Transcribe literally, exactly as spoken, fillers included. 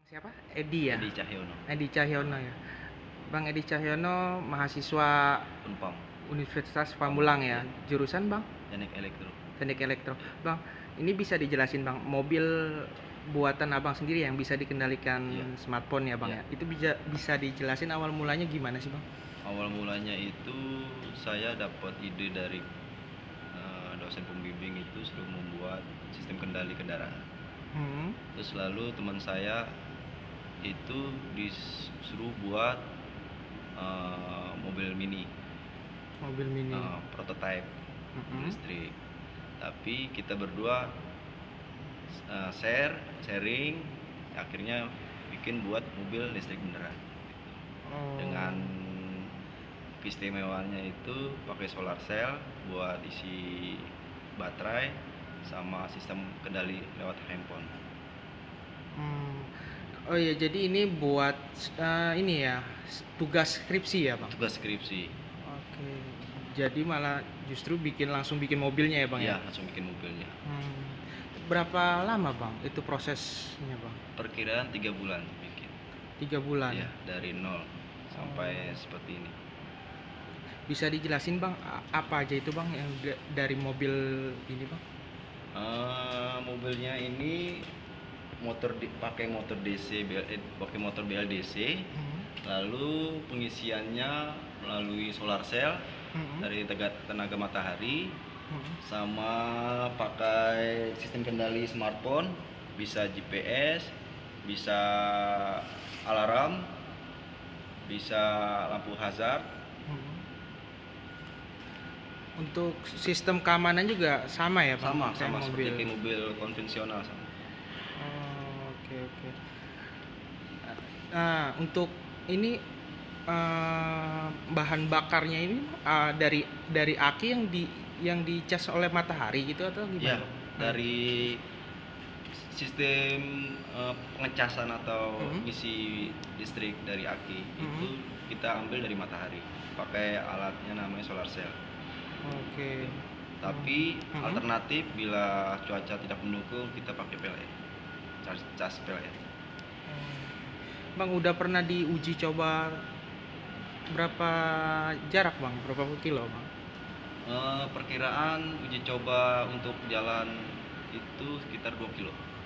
Siapa? Edi ya? Edi Cahyono. Edi Cahyono ya. Bang Edi Cahyono mahasiswa Unpam. Universitas Pamulang ya. Jurusan Bang? Teknik Elektro. Teknik Elektro. Bang, ini bisa dijelasin Bang, mobil buatan Abang sendiri yang bisa dikendalikan Iya. smartphone ya Bang Iya. ya. Itu bisa bisa dijelasin awal mulanya gimana sih Bang? Awal mulanya itu saya dapat ide dari uh, dosen pembimbing itu suruh membuat sistem kendali kendaraan. Hmm. Terus lalu teman saya itu disuruh buat uh, mobil mini, Mobil mini. uh, prototype Mm-hmm. listrik. Tapi kita berdua uh, share, sharing, akhirnya bikin buat mobil listrik beneran. Oh. Dengan keistimewaannya itu pakai solar cell buat isi baterai sama sistem kendali lewat handphone. Hmm. Oh iya, jadi ini buat uh, ini ya, tugas skripsi ya Bang? Tugas skripsi. Oke. Jadi malah justru bikin langsung bikin mobilnya ya Bang Iya, ya? langsung bikin mobilnya. Hmm. Berapa lama Bang itu prosesnya Bang? Perkiraan tiga bulan bikin. Tiga bulan? Iya, dari nol sampai Oh. seperti ini. Bisa dijelasin Bang, apa aja itu Bang yang dari mobil ini Bang? Uh, mobilnya ini motor di, pakai motor D C, eh, pakai motor B L D C. Hmm. Lalu pengisiannya melalui solar cell hmm. dari tenaga matahari. Hmm. Sama pakai sistem kendali smartphone, bisa G P S, bisa alarm, bisa lampu hazard. Hmm. Untuk sistem keamanan juga sama ya Pak? Sama, sama mobil. seperti mobil konvensional sama. Oh, oke oke. Nah, untuk ini uh, bahan bakarnya ini uh, dari dari aki yang di yang dicas oleh matahari gitu atau gimana? Ya, dari sistem uh, pengecasan atau mm-hmm. isi listrik dari aki mm-hmm. itu kita ambil dari matahari, pakai alatnya namanya solar cell. Oke. Okay. Tapi mm-hmm. alternatif bila cuaca tidak mendukung kita pakai P L N, cas, cas P L N. Bang, udah pernah diuji coba berapa jarak Bang? Berapa kilo Bang? Uh, perkiraan uji coba untuk jalan itu sekitar dua kilo.